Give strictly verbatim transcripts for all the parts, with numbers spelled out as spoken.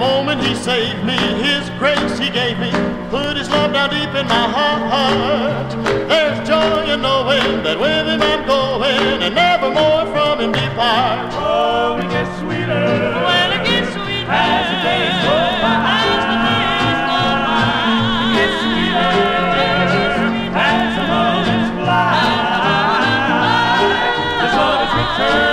moment he saved me, his grace he gave me, put his love down deep in my heart. There's joy in knowing that with him I'm going, and never more from him depart. Oh, it gets sweeter. Well, it gets sweeter as the days go by. As the days go by. It gets sweeter as the moments fly. This love is returned.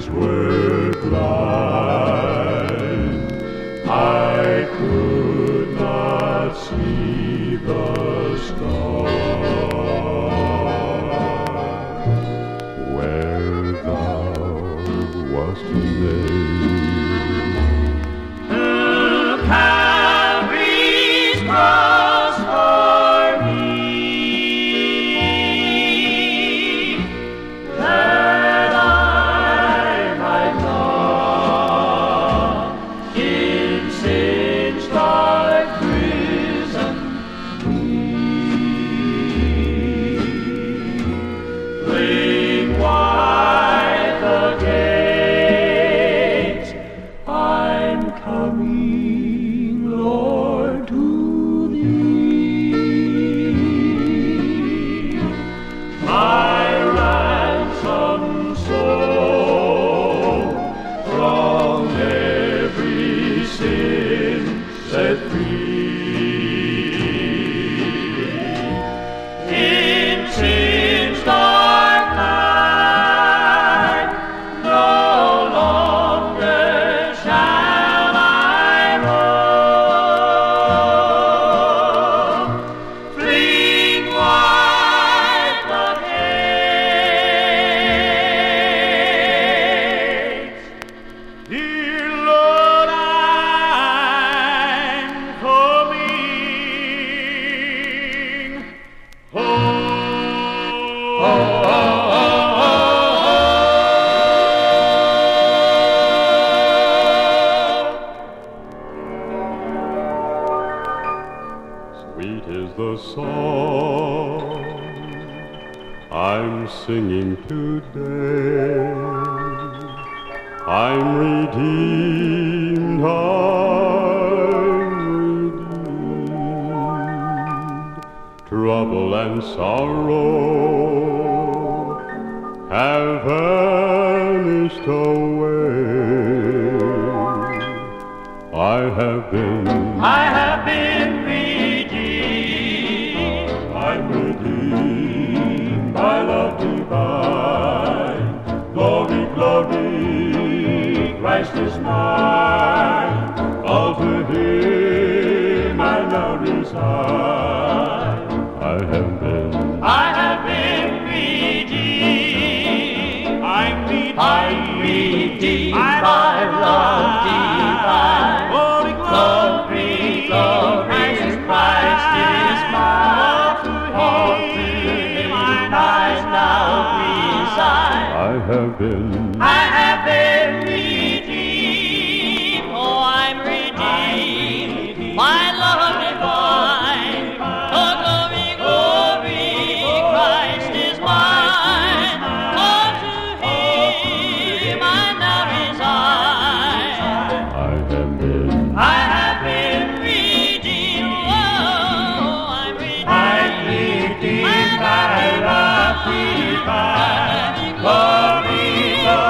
years were blind, I could not see the star where thou wast laid. Calvary's cross for me, that I might not in sin's dark prison be. Fling wide the gates, I'm coming, Lord, to thee. My ransomed soul from every sin set free. In sin's dark night, no longer shall I roam. Fling wide the gates. Dear Lord, I'm coming Sweet is the song I'm singing today. I'm redeemed, I'm redeemed. Trouble and sorrow have vanished away. I have been I have been redeemed. I'm redeemed by love divine. Glory, glory, Christ is mine. All to Him I now resign. I have been, I have been redeemed. I'm redeemed. I'm redeemed by love divine. Glory, glory, glory, Christ is mine. All to Him I now resign. I have been, I have been redeemed. Oh, I'm redeemed by love divine. Oh, glory, glory, Christ is mine. Oh, to Him I now resign. I have been, I have been redeemed. Oh, I'm redeemed. I'm redeemed by love divine. Glory, glory.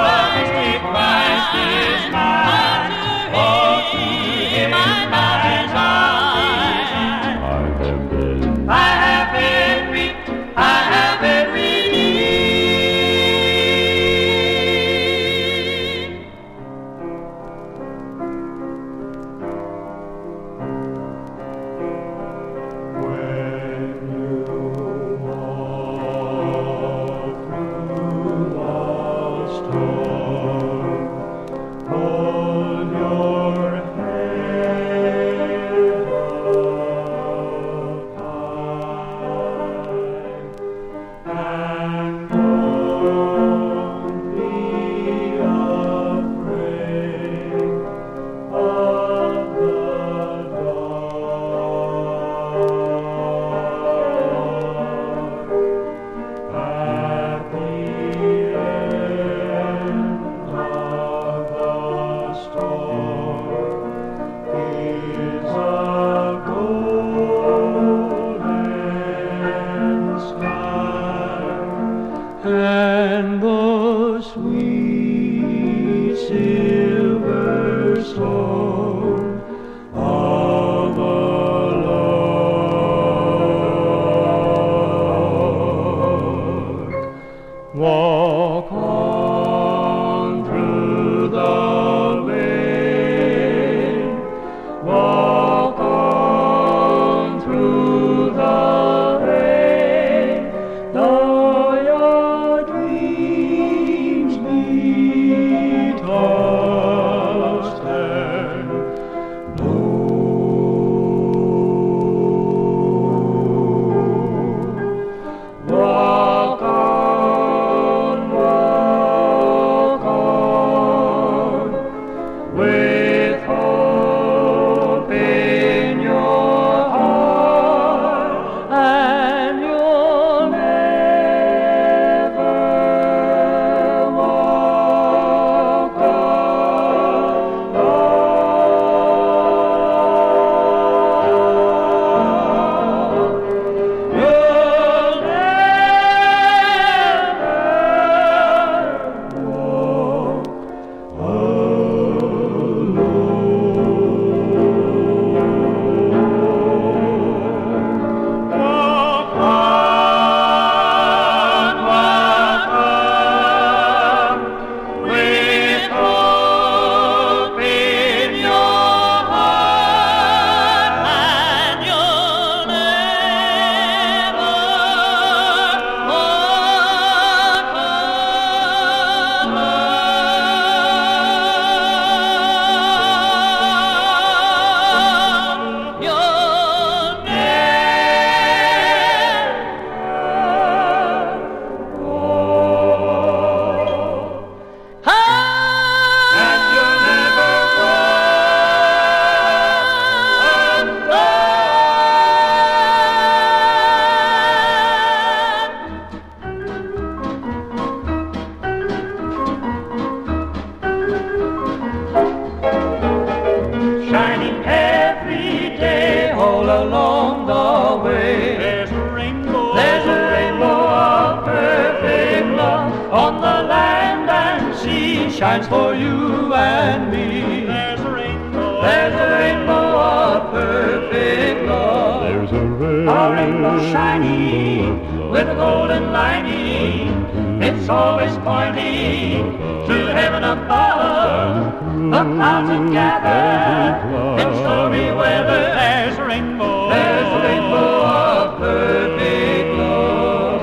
shines for you and me. There's a rainbow, There's a rainbow of perfect love. There's a rainbow, A rainbow shining with a golden lining. It's always pointing to heaven above. The clouds that gather in stormy weather. there's a rainbow, There's a rainbow of perfect love.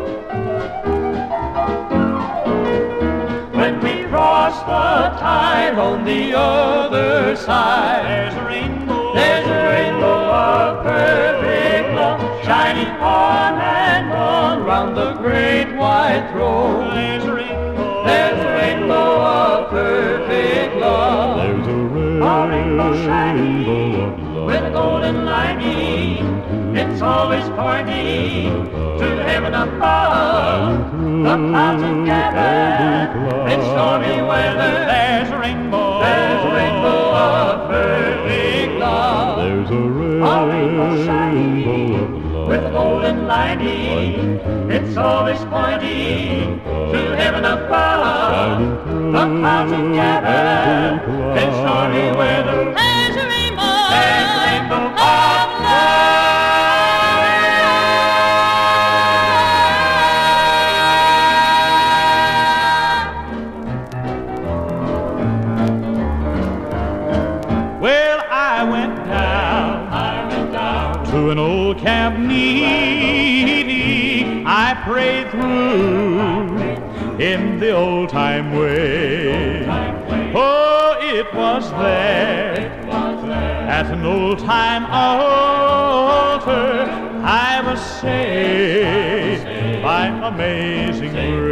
When we cross the tide on the other side, there's a rainbow, there's a rainbow of perfect love, shining on and on round the great white throne. there's a rainbow, There's a rainbow of perfect love. there's a rainbow, A rainbow shining of love. with a golden lining. It's always pointing to heaven above. The clouds that gather in stormy weather. there's a rainbow, There's a rainbow of perfect love. There's a A rainbow shining rainbow of love. with a golden lining. It's always pointing to heaven above. The clouds that gather in stormy weather. There's a rainbow. There's a rainbow of love. Well, I went down, I went down to an old camp meeting. I prayed through in the old time way. Oh, it was there at an old time altar I was saved by amazing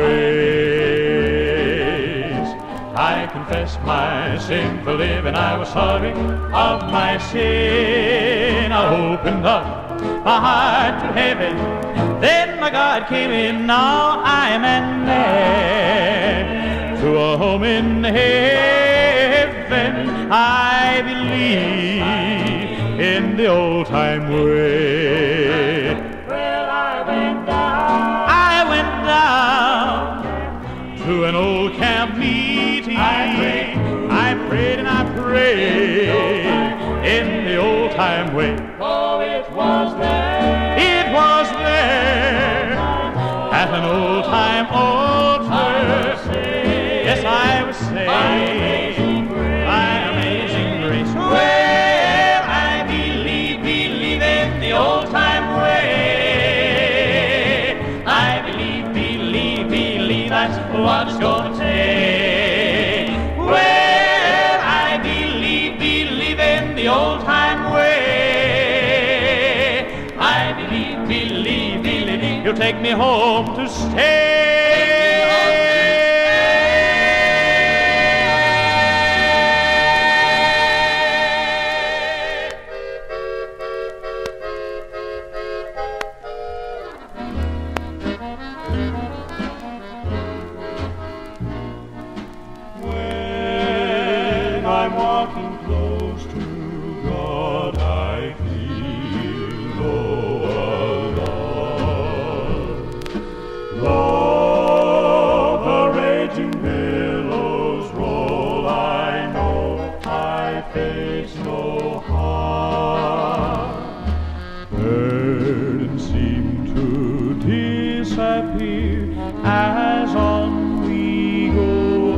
grace. I confessed my sinful living, I was sorry of my sin. I opened up my heart to heaven, then my God came in. Now I am an heir to a home in heaven. I believe in the old time way. Well, I went down. I went down to an old camp meeting. I prayed, I prayed and I prayed in the old time way. oh, it was there. It was there at an old time altar. Yes, I was saved by amazing grace. Well, I believe, believe in the old time way. I believe, believe, believe that's what it's gonna take. Well, I believe, believe in the old time way. I believe, believe, believe you'll take me home to stay. When I'm walking close to God, I feel no alarm. Though the raging billows roll, I know I face no harm. Burdens seem to disappear as on we go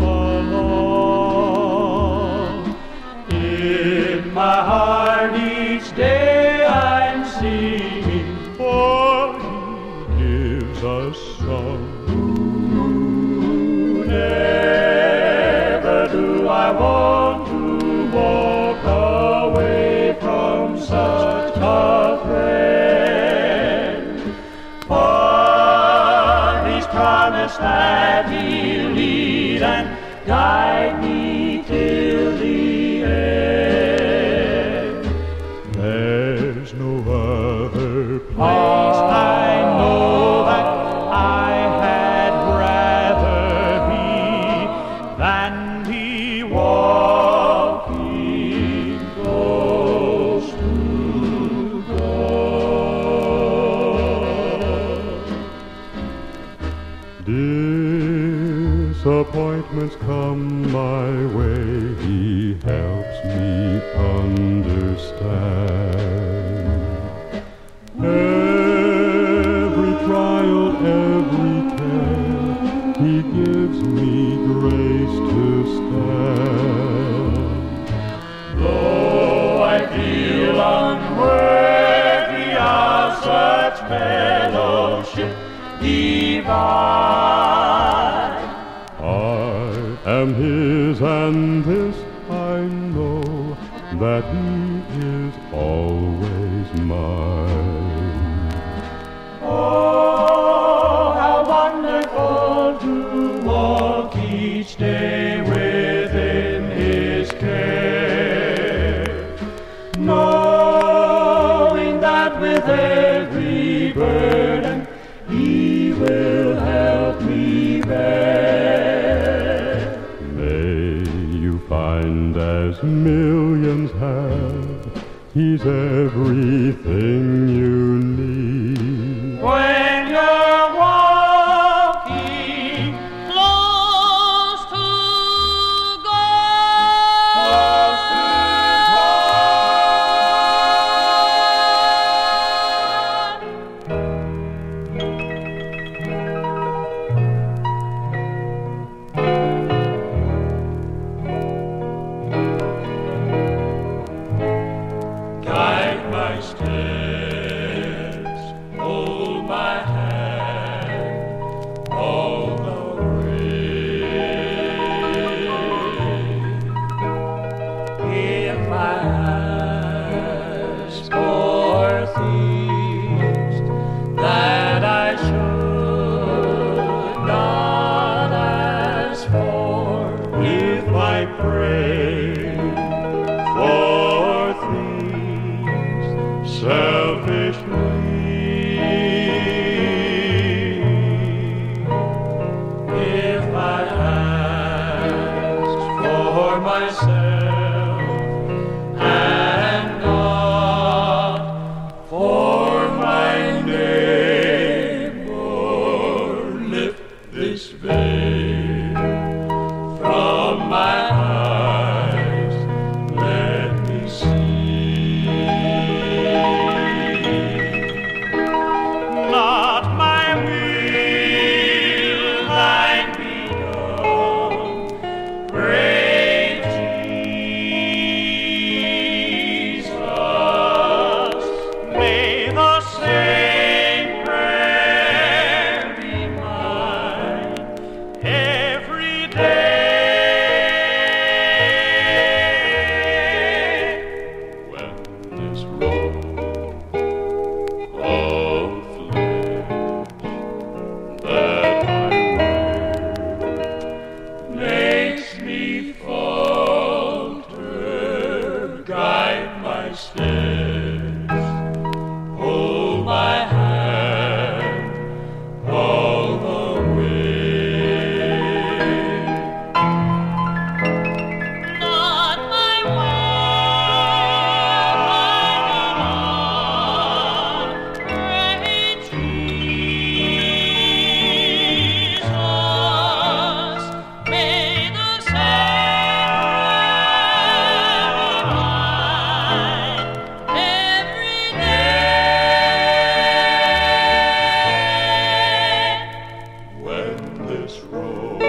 along. In my heart each day I'm singing, for He gives us song. Never do I want to walk away from such a friend, for He's promised that He'll lead and guide me till the end. There's no other place I know that I had rather be than be walking close to God. Disappointment disappointments come my way, he helps me understand. Every trial, every care, he gives me grace to stand. Though I feel unworthy of such fellowship divine, I am his, and this I know, that he is always mine. oh, how wonderful to walk each day within his care, knowing that with every burden he will help me bear. May you find, as millions have, he's everything you need. When you're walking Close to God. close to guide my steps, hold my hand all the way. If I ask for things that I should not ask for, if I pray for things selfishly, if I ask for myself and not for my neighbor, lift this veil from my eyes, let me see. Not my will, thine be done, great Jesus. May the same prayer be mine every day. When this robe of flesh that I wear makes me falter, guide my steps, hold my hand all the way. Not my will, great Jesus. May the same every day. When this robe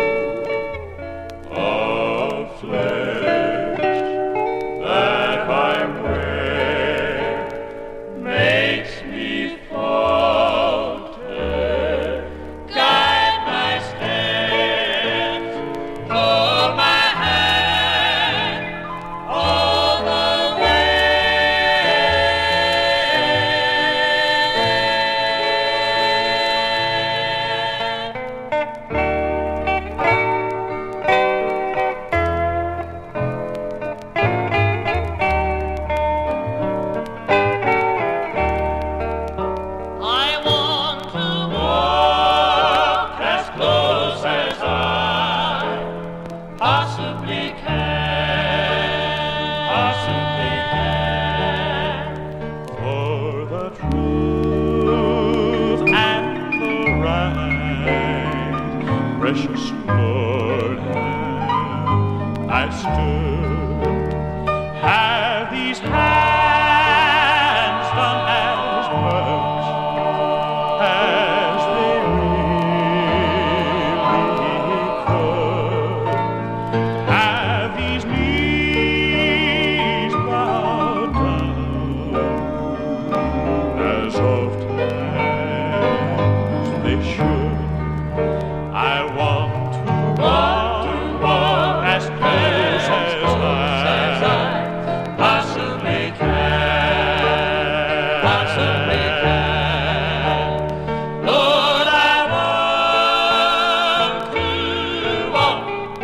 of flesh that I wear makes me falter, guide my steps, hold my hand all the I want to walk as close as I possibly can, possibly can, for the truth and the right, precious Lord, I stood. Have these hands done as much as they really could? Have these knees bowed down as often as they should? I want to walk, to walk as close as I possibly can, possibly can. Lord, I want to walk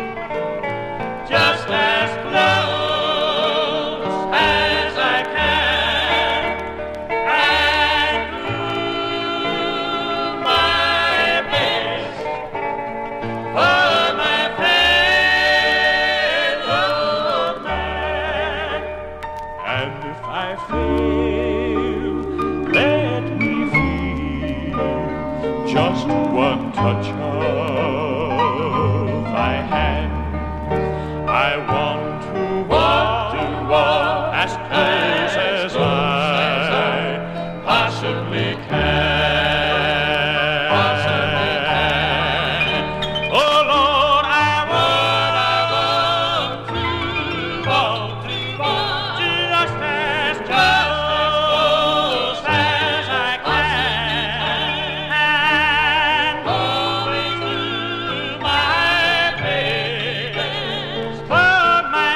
just as close as I can, and do my best for my fellow man. And if I fail, let me feel just one touch of thy hand. I want to walk, to walk as close as I possibly can. Possibly can. Oh Lord, I want, I want to walk, to walk just as close as I can, and always do my best for my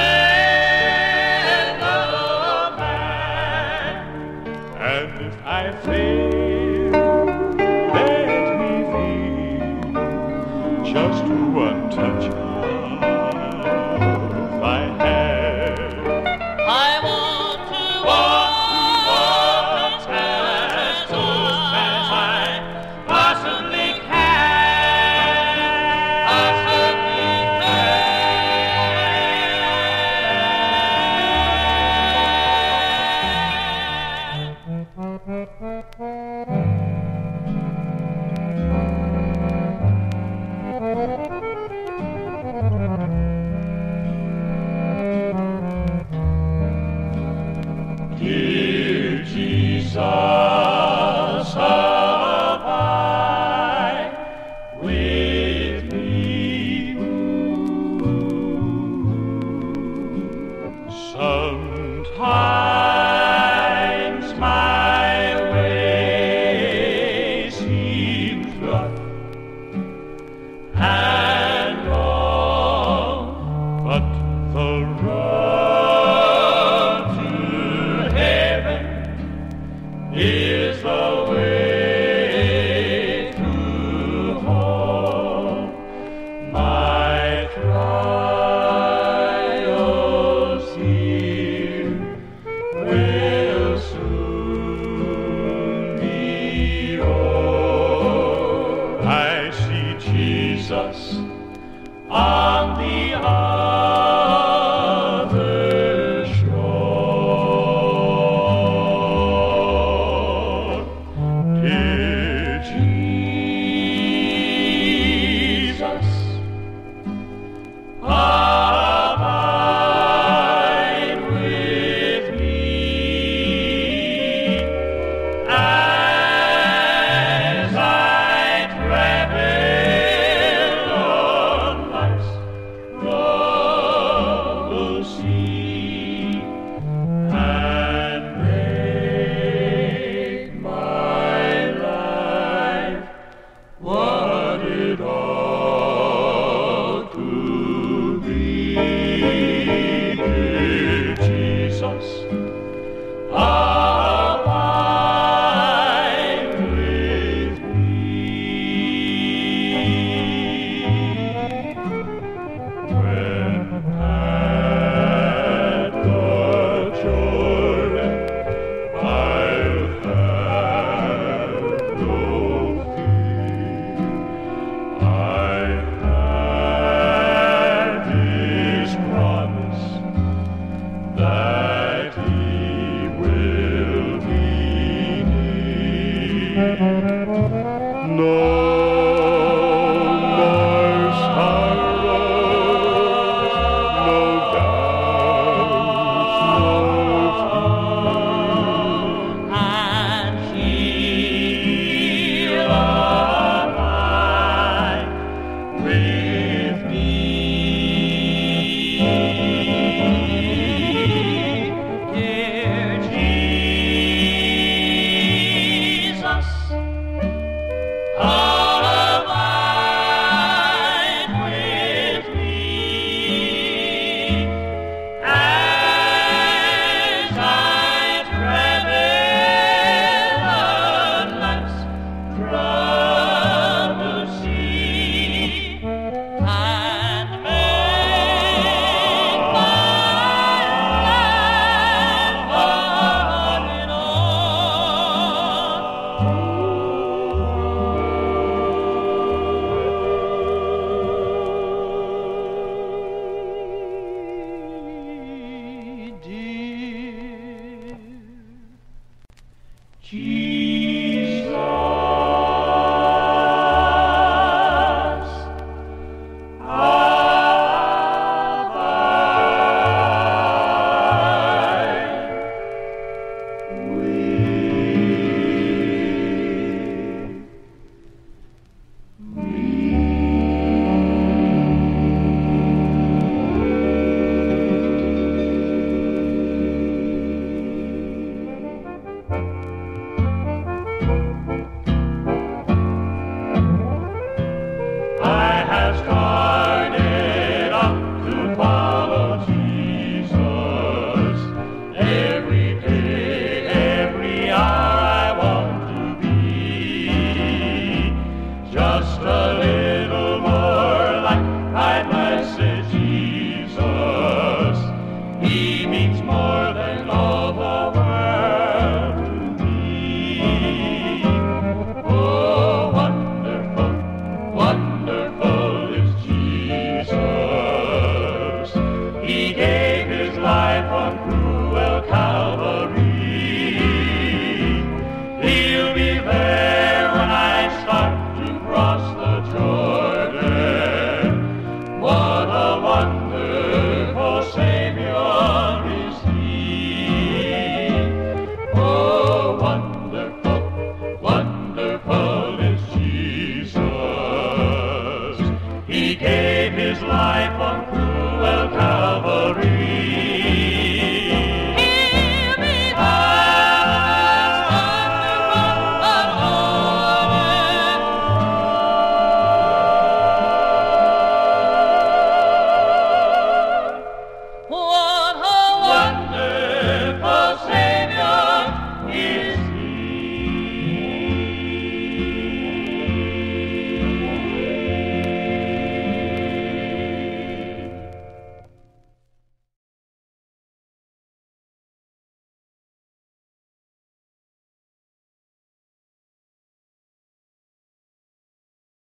fellow man. And if I fail, let me feel just one touch of thy hand. I want to Walk, walk walk as close as I possibly can, possibly Dear Jesus, abide with me. Sometimes my way seems rough and long, but the road